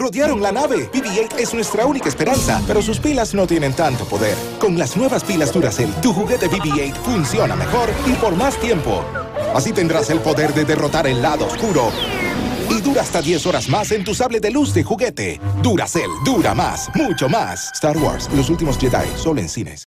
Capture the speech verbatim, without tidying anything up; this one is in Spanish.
rodearon la nave. B B ocho es nuestra única esperanza, pero sus pilas no tienen tanto poder. Con las nuevas pilas Duracell, tu juguete B B ocho funciona mejor y por más tiempo. Así tendrás el poder de derrotar el lado oscuro y dura hasta diez horas más en tu sable de luz de juguete. Duracell, dura más, mucho más. Star Wars, los últimos Jedi, solo en cines.